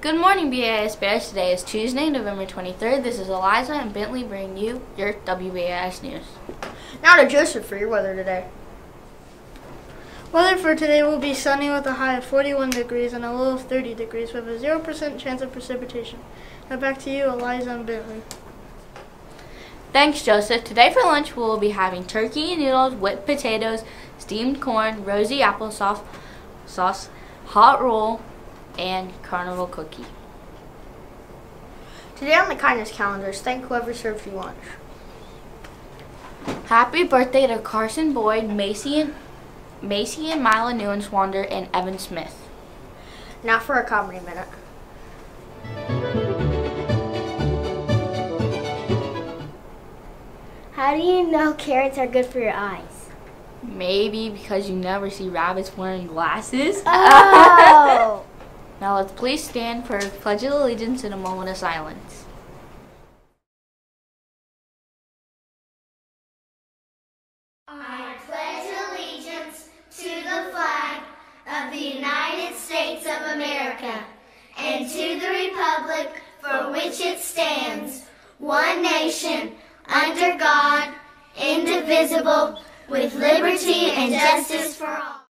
Good morning, BAS Bears. Today is Tuesday, November 23rd. This is Eliza and Bentley bringing you your WBAS news. Now to Joseph for your weather today. Weather for today will be sunny with a high of 41 degrees and a low of 30 degrees with a 0% chance of precipitation. Now back to you, Eliza and Bentley. Thanks, Joseph. Today for lunch we will be having turkey and noodles, whipped potatoes, steamed corn, rosy applesauce, hot roll, and carnival cookie. Today on the kindness calendars, thank whoever served you lunch. Happy birthday to Carson Boyd, Macy and Mila Newenswander, and Evan Smith. Now for a comedy minute. How do you know carrots are good for your eyes? Maybe because you never see rabbits wearing glasses. Oh! Now let's please stand for Pledge of Allegiance in a moment of silence. I pledge allegiance to the flag of the United States of America and to the republic for which it stands, one nation, under God, indivisible, with liberty and justice for all.